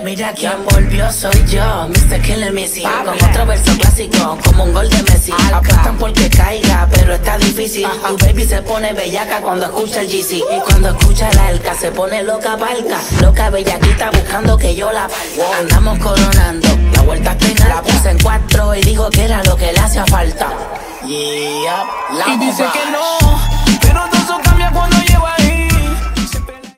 Mira quién volvió, soy yo, Mr. Killer Missy. Con otro verso clásico, como un gol de Messi. Apuestan porque caiga, pero está difícil. Tu baby se pone bellaca cuando escucha el GC. Y cuando escucha el alca, se pone loca palca. Loca bellaquita buscando que yo la valga. Andamos coronando, la vuelta está en alta. La puse en 4 y dijo que era lo que le hacía falta. Y dice que no,